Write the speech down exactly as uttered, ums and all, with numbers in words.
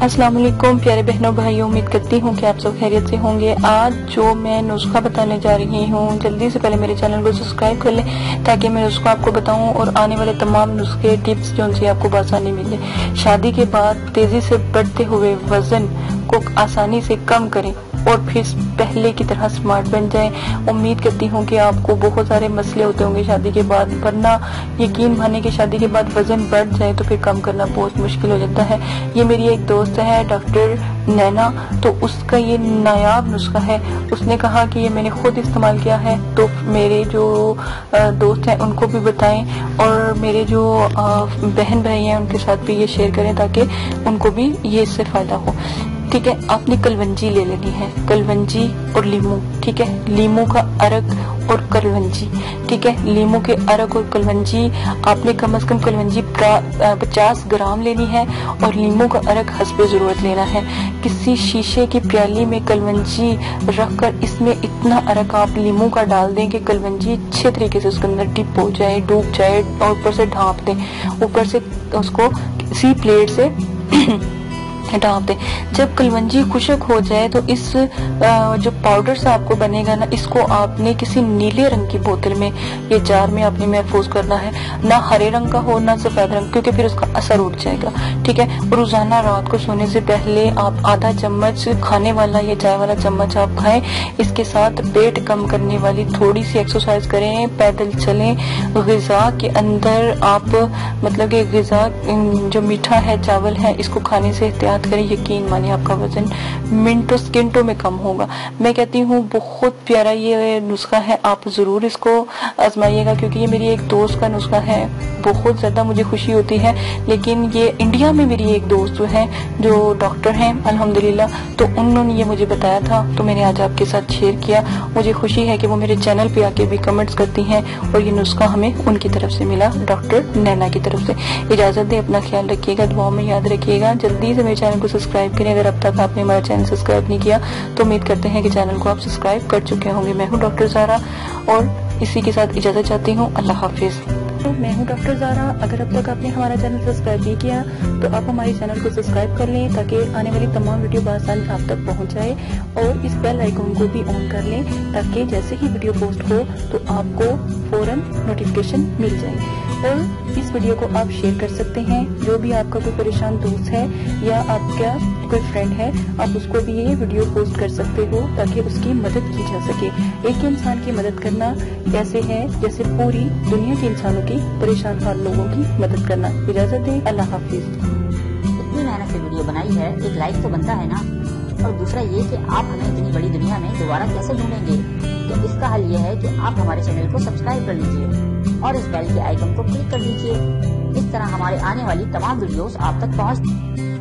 अस्सलाम वालेकुम प्यारे बहनों भाइयों, उम्मीद करती हूँ कि आप सब खैरियत से होंगे। आज जो मैं नुस्खा बताने जा रही हूँ, जल्दी से पहले मेरे चैनल को सब्सक्राइब कर लें ताकि मैं नुस्खा आपको बताऊँ और आने वाले तमाम नुस्खे टिप्स जो उनसे आपको आसानी मिले। शादी के बाद तेजी से बढ़ते हुए वजन को आसानी से कम करें और फिर पहले की तरह स्मार्ट बन जाएं। उम्मीद करती हूँ कि आपको बहुत सारे मसले होते होंगे शादी के बाद, वरना यकीन माने कि शादी के बाद वजन बढ़ जाए तो फिर कम करना बहुत मुश्किल हो जाता है। ये मेरी एक दोस्त है डॉक्टर नैना, तो उसका ये नायाब नुस्खा है। उसने कहा कि ये मैंने खुद इस्तेमाल किया है, तो मेरे जो दोस्त हैं उनको भी बताएं और मेरे जो बहन भाई हैं उनके साथ भी ये शेयर करें ताकि उनको भी ये इससे फायदा हो। ठीक है, आपने कलवंजी ले लेनी है, कलवंजी और लीमू। ठीक है, लीमू का अरक और कलवंजी। ठीक है, लीमू के अरक और कलवंजी आपने कम से कम कलवंजी पचास ग्राम लेनी है और लीमू का अरक हस्बे जरूरत लेना है। किसी शीशे की प्याली में कलवंजी रखकर इसमें इतना अरक आप लीमू का डाल दें कि कलवंजी अच्छे तरीके से उसके अंदर डिप हो जाए, डूब जाए और ऊपर से ढाँप दें। ऊपर से उसको किसी प्लेट से ढाँप दें। जब कलवंजी खुश्क हो जाए तो इस जो पाउडर सा आपको बनेगा ना, इसको आपने किसी नीले रंग की बोतल में, ये जार में आपने महफूज करना है। ना हरे रंग का हो ना सफेद रंग, क्योंकि फिर उसका असर उठ जाएगा। ठीक है, रोजाना रात को सोने से पहले आप आधा चम्मच खाने वाला या चाय वाला चम्मच आप खाएं। इसके साथ पेट कम करने वाली थोड़ी सी एक्सरसाइज करें, पैदल चलें। ग़िज़ा के अंदर आप मतलब कि ग़िज़ा जो मीठा है, चावल है, इसको खाने से एहतियात करें। यकीन मानिए आपका वजन मिनटों सेकंडों में कम होगा। मैं कहती हूँ बहुत प्यारा ये नुस्खा है, आप जरूर इसको आजमाइएगा, क्योंकि ये मेरी एक दोस्त का नुस्खा है। बहुत ज्यादा मुझे खुशी होती है, लेकिन ये इंडिया में मेरी एक दोस्त जो है जो डॉक्टर हैं अल्हम्दुलिल्लाह, तो उन्होंने ये मुझे बताया था, तो मैंने आज आपके साथ शेयर किया। मुझे खुशी है कि वो मेरे चैनल पे आके भी कमेंट्स करती हैं और ये नुस्खा हमें उनकी तरफ से मिला, डॉक्टर नैना की तरफ से। इजाजत दे, अपना ख्याल रखिएगा, दुआओं में याद रखिएगा। जल्दी से मेरे चैनल को सब्सक्राइब करें अगर अब तक आपने हमारा चैनल सब्सक्राइब नहीं किया, तो उम्मीद करते हैं कि चैनल को आप सब्सक्राइब कर चुके होंगे। मैं हूँ डॉक्टर ज़ारा और इसी के साथ इजाजत चाहती हूँ। अल्लाह हाफिज। मैं हूँ डॉक्टर ज़ारा। अगर अब तक आपने हमारा चैनल सब्सक्राइब नहीं किया तो आप हमारे चैनल को सब्सक्राइब कर लें ताकि आने वाली तमाम वीडियो बआसानी आप तक पहुँच जाए, और इस बेल आइकन को भी ऑन कर लें ताकि जैसे ही वीडियो पोस्ट हो तो आपको फौरन नोटिफिकेशन मिल जाए। और इस वीडियो को आप शेयर कर सकते हैं। जो भी आपका कोई परेशान दोस्त है या आपका कोई फ्रेंड है, आप उसको भी ये वीडियो पोस्ट कर सकते हो ताकि उसकी मदद की जा सके। एक इंसान की मदद करना ऐसे है जैसे पूरी दुनिया के इंसानों की परेशान हाल लोगों की मदद करना। इजाजत दें, अल्लाह हाफिज। इतनी मेहनत से वीडियो बनाई है, एक लाइक तो बनता है ना। और दूसरा ये कि आप हमें इतनी बड़ी दुनिया में दोबारा कैसे ढूंढेंगे, तो इसका हल ये है कि आप हमारे चैनल को सब्सक्राइब कर लीजिए और इस बेल के आइकन को क्लिक कर दीजिए। इस तरह हमारे आने वाली तमाम वीडियोस आप तक पहुंच